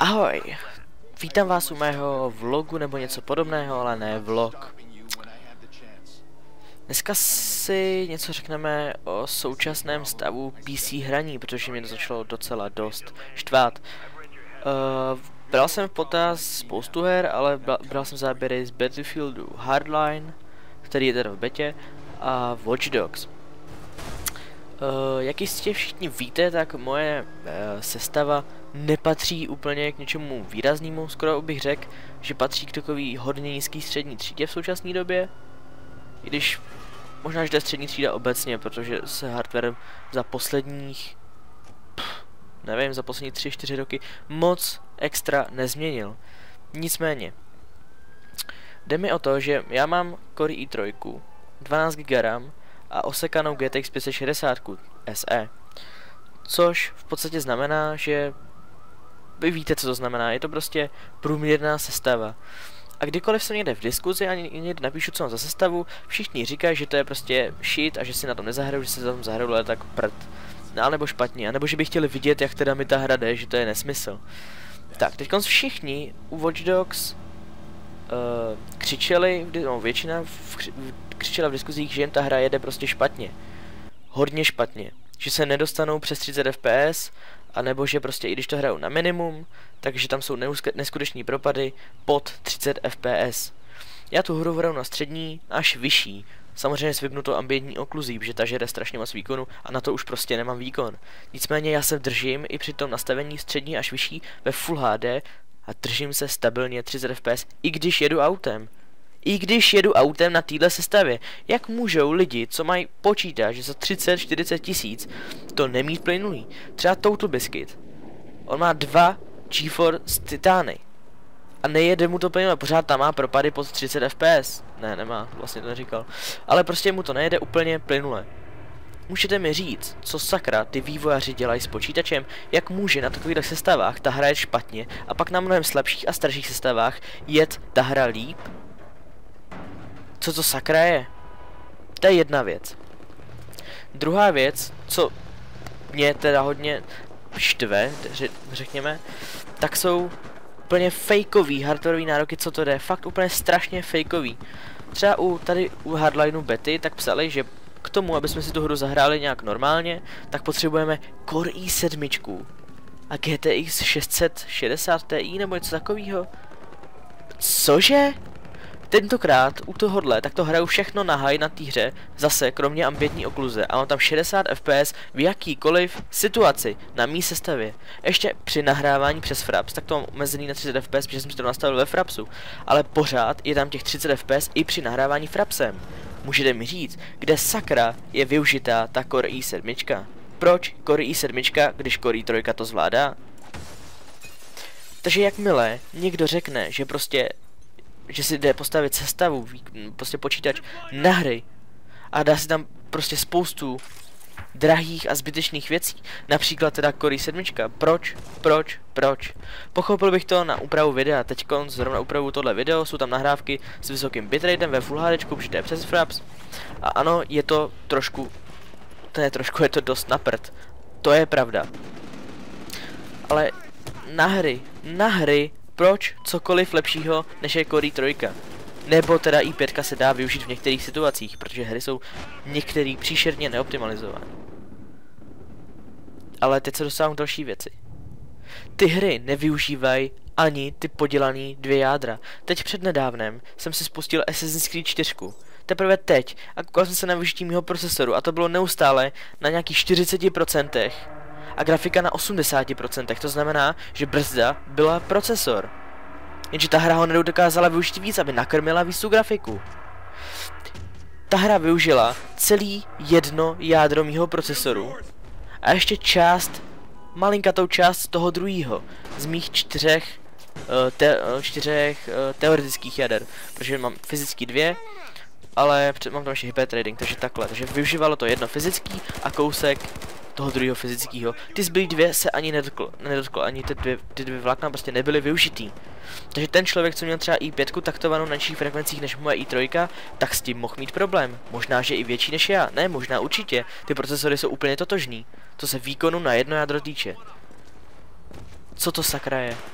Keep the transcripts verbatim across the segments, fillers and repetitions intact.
Ahoj, vítám vás u mého vlogu nebo něco podobného, ale ne vlog. Dneska si něco řekneme o současném stavu P C hraní, protože mě to začalo docela dost štvát. Uh, bral jsem v potaz spoustu her, ale bral, bral jsem záběry z Battlefieldu Hardline, který je teda v betě, a Watch Dogs. Uh, jak jistě všichni víte, tak moje uh, sestava nepatří úplně k něčemu výraznému, skoro bych řekl, že patří k takový hodně nízký střední třídě v současné době. I když možná, že to je střední třída obecně, protože se hardware za posledních, pff, nevím, za poslední tři čtyři roky moc extra nezměnil. Nicméně, jde mi o to, že já mám Core i tři, dvanáct giga RAM a osekanou G T X pět set šedesát S E. Což v podstatě znamená, že vy víte, co to znamená, je to prostě průměrná sestava. A kdykoliv jsem někde v diskuzi a někde napíšu, co mám za sestavu, všichni říkají, že to je prostě shit a že si na tom nezahraju, že si na tom zahraju, ale tak prd. No, anebo špatně, anebo že by chtěli vidět, jak teda mi ta hra jde, že to je nesmysl. Tak, teď všichni u Watch Dogs uh, křičeli, no, většina v, křičela v diskuzích, že jim ta hra jede prostě špatně. Hodně špatně. Že se nedostanou přes třicet F P S, anebo že prostě i když to hrajou na minimum, takže tam jsou neskuteční propady pod třicet F P S. Já tu hru hraju na střední až vyšší. Samozřejmě s vypnutou ambientní okluzí, protože ta žere strašně moc výkonu a na to už prostě nemám výkon. Nicméně já se držím i při tom nastavení střední až vyšší ve Full H D a držím se stabilně třicet F P S, i když jedu autem. I když jedu autem na téhle sestavě, jak můžou lidi, co mají počítač, že za třicet čtyřicet tisíc, to nemít plynulý? Třeba Total Biscuit. On má dva GeForce Titany. A nejede mu to plynule, pořád tam má propady pod třicet F P S. Ne, nemá, vlastně to neříkal. Ale prostě mu to nejede úplně plynule. Můžete mi říct, co sakra ty vývojáři dělají s počítačem, jak může na takových sestavách ta hra jet špatně a pak na mnohem slabších a starších sestavách jet ta hra líp? Co to sakra je? To je jedna věc. Druhá věc, co mě teda hodně štve, řekněme, tak jsou úplně fakeový hardwareový nároky, co to jde, fakt úplně strašně fakeový. Třeba u, tady u Hardlineu Betty tak psali, že k tomu, aby jsme si tu hru zahráli nějak normálně, tak potřebujeme Core i sedm a G T X šest set šedesát Ti nebo něco takového. Cože? Tentokrát u tohohle, tak to hraju všechno na high na té hře, zase kromě ambientní okluze a mám tam šedesát F P S v jakýkoliv situaci na mý sestavě. Ještě při nahrávání přes Fraps, tak to mám omezený na třicet F P S, protože jsem si to nastavil ve Frapsu, ale pořád je tam těch třicet F P S i při nahrávání Frapsem. Můžete mi říct, kde sakra je využitá ta Core i sedm? Proč Core i sedm, když Core i tři to zvládá? Takže jakmile někdo řekne, že prostě že si jde postavit sestavu, prostě počítač na hry a dá si tam prostě spoustu drahých a zbytečných věcí, například teda Core i sedm. Proč? Proč? Proč? Pochopil bych to na úpravu videa, teďkon zrovna úpravu tohle video, jsou tam nahrávky s vysokým bitratem ve Full HD, protože to je přes Fraps. A ano, je to trošku, to je trošku, je to dost na prd. To je pravda. Ale na hry, na hry, proč cokoliv lepšího než je Core i tři? Nebo teda i pět se dá využít v některých situacích, protože hry jsou některý příšerně neoptimalizované. Ale teď se dostávám k další věci. Ty hry nevyužívají ani ty podělané dvě jádra. Teď přednedávnem jsem si spustil Assassin's Creed čtyři. Teprve teď a koukal jsem se na využití mého procesoru a to bylo neustále na nějakých čtyřicet procent a grafika na osmdesát procent, to znamená, že brzda byla procesor. Jenže ta hra ho nedokázala využít víc, aby nakrmila víc tu grafiku. Ta hra využila celý jedno jádro mýho procesoru a ještě část, malinkatou část toho druhého, z mých čtyřech, uh, te, uh, čtyřech uh, teoretických jader, protože mám fyzicky dvě, ale mám tam ještě hypertrading, takže takhle, takže využívalo to jedno fyzický a kousek toho druhého fyzického. Ty zbylý dvě se ani nedotkl, nedotkl, ani ty dvě, ty dvě vlákna prostě nebyly využitý. Takže ten člověk, co měl třeba i pět taktovanou na nižších frekvencích než moje i tři, tak s tím mohl mít problém. Možná, že i větší než já. Ne, možná určitě. Ty procesory jsou úplně totožný. Co se výkonu na jedno jádro týče. Co to sakra je?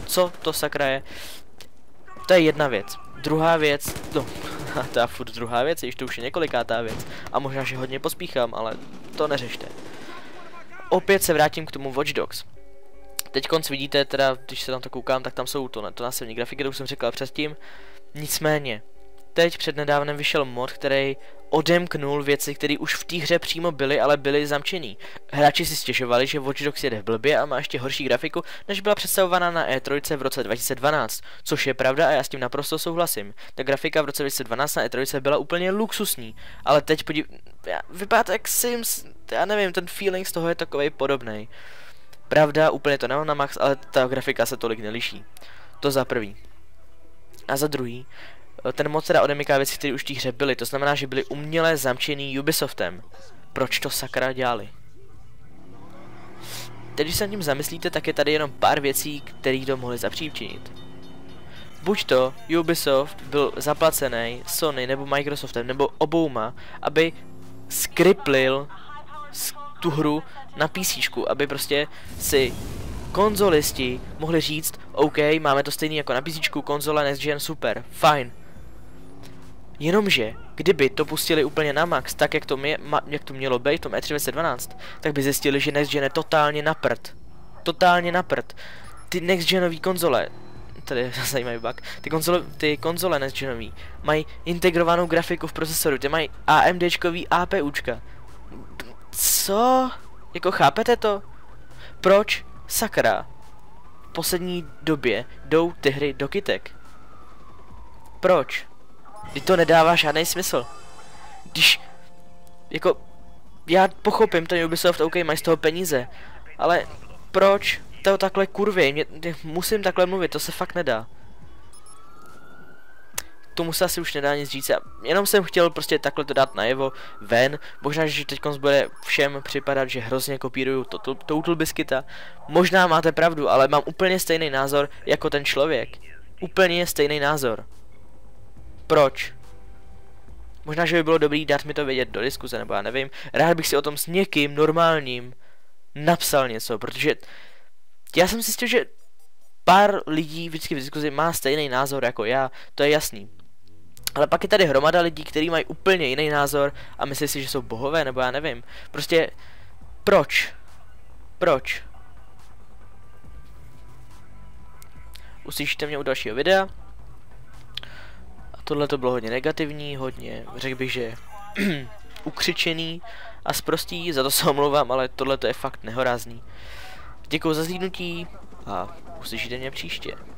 co to sakra je. To je jedna věc. Druhá věc, no, to je furt druhá věc, již to už je několikátá věc. A možná, že hodně pospíchám, ale to neřešte. Opět se vrátím k tomu Watch Dogs. Teď konc vidíte, teda, když se tam to koukám, tak tam jsou to, to násilní grafiky, to už jsem říkal předtím. Nicméně, teď přednedávnem vyšel mod, který odemknul věci, které už v té hře přímo byly, ale byly zamčený. Hráči si stěžovali, že Watch Dogs jede blbě a má ještě horší grafiku, než byla představovaná na E tři v roce dva tisíce dvanáct, což je pravda a já s tím naprosto souhlasím. Ta grafika v roce dva tisíce dvanáct na E tři byla úplně luxusní, ale teď podív... vypadá to jak Sims, já nevím, ten feeling z toho je takovej podobnej. Pravda, úplně to nemám na max, ale ta grafika se tolik neliší. To za prvý. A za druhý, ten mod teda odemyká věci, které už v té hře byly, to znamená, že byly uměle zamčený Ubisoftem. Proč to sakra dělali? Teď, když se nad tím zamyslíte, tak je tady jenom pár věcí, které to mohly zapříčinit. Buď to Ubisoft byl zaplacený Sony nebo Microsoftem, nebo obouma, aby skriplil tu hru na PCčku, aby prostě si konzolisti mohli říct, OK, máme to stejný jako na PCčku, konzole Next Gen, super, fajn. Jenomže, kdyby to pustili úplně na max, tak jak to, mě, ma, jak to mělo být v tom E tři dva tisíce dvanáct, tak by zjistili, že Next Gen je totálně na prd. Totálně na prd. Ty Next Genový konzole, tady je zajímavý bug, ty konzole, ty konzole Next Genový mají integrovanou grafiku v procesoru, ty mají AMDčkový APUčka. Co? Jako chápete to? Proč, sakra, v poslední době jdou ty hry do kytek? Proč? Když to nedává žádný smysl. Když, jako, já pochopím ten Ubisoft, OK, mají z toho peníze, ale proč to takhle kurvě, mě, mě, musím takhle mluvit, to se fakt nedá. Tomu se asi už nedá nic říct, jenom jsem chtěl prostě takhle to dát najevo, ven, možná, že teď bude všem připadat, že hrozně kopíruju Total Biscuita, možná máte pravdu, ale mám úplně stejný názor jako ten člověk, úplně stejný názor. Proč? Možná, že by bylo dobrý dát mi to vědět do diskuze, nebo já nevím, rád bych si o tom s někým normálním napsal něco, protože já jsem si zjistil, že pár lidí vždycky v diskuzi má stejný názor jako já, to je jasný. Ale pak je tady hromada lidí, kteří mají úplně jiný názor a myslí si, že jsou bohové, nebo já nevím. Prostě, proč? Proč? Uslyšíte mě u dalšího videa. A tohle to bylo hodně negativní, hodně, řekl bych, že ukřičený a sprostý, za to se omlouvám, ale tohle to je fakt nehorázný. Děkuji za zhlídnutí a uslyšíte mě příště.